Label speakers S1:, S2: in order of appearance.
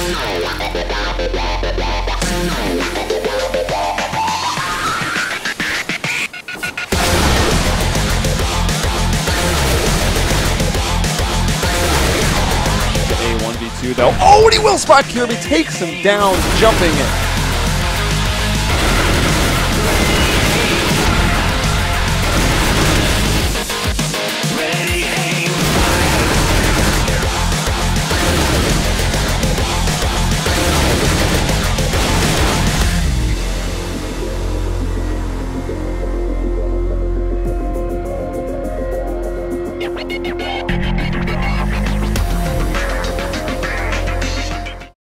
S1: A 1v2 though. Oh, and he will spot Kirby, takes him down, jumping